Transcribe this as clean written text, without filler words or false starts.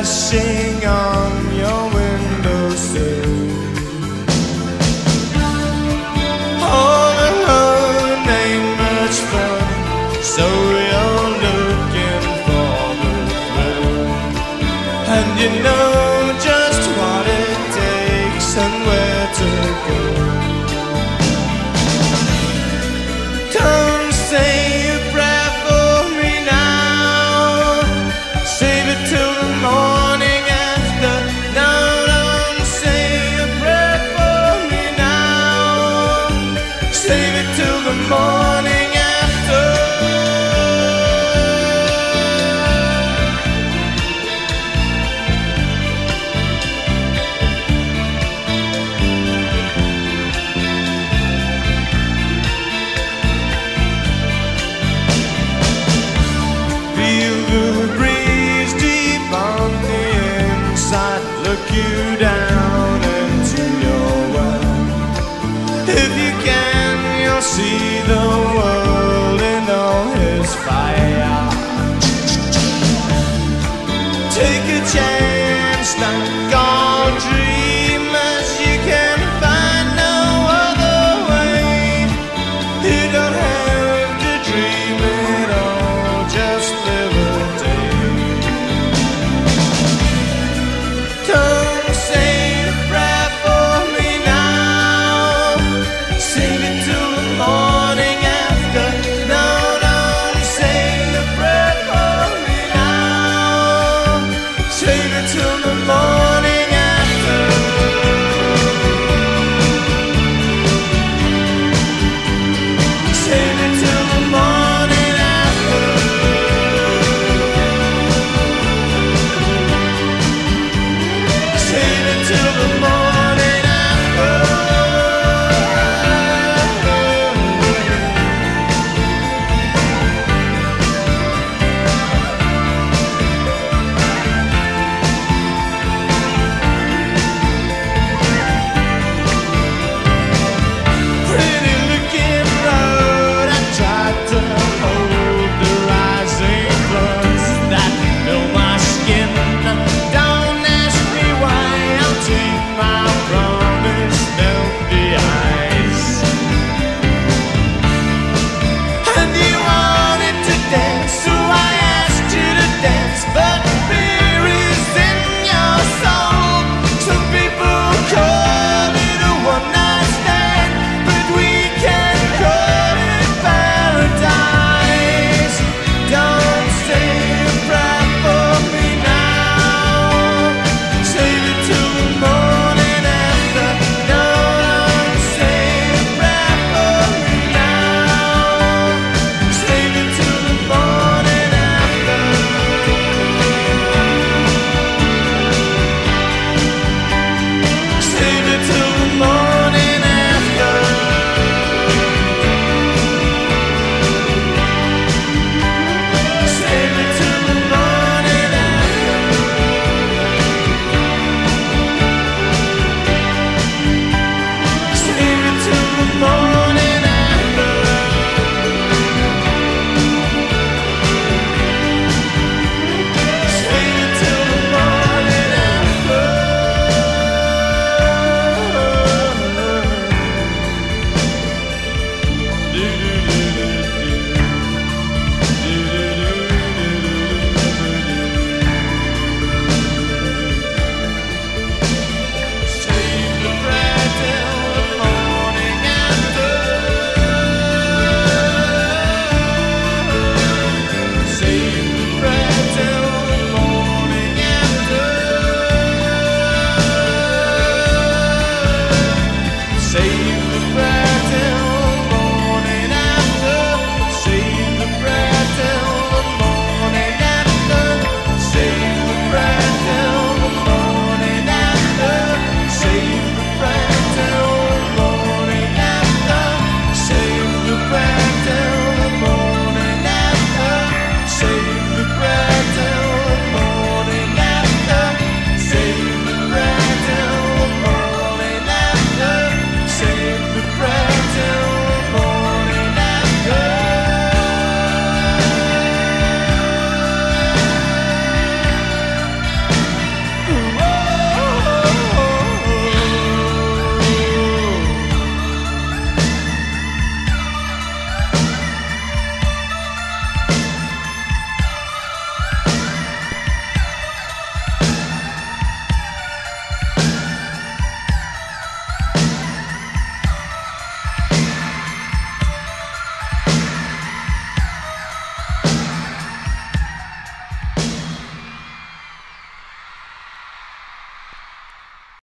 flashing on your windowsill. Oh, the road ain't much fun, so you're looking for the thrill. And you know just what it takes and where to go. Don't say a prayer for me now, save it till the morning after. No, don't say a prayer for me now, save it till the morning after. Feel the breeze deep on the inside, look you down into your well. If you can, you'll see the world in all his fire.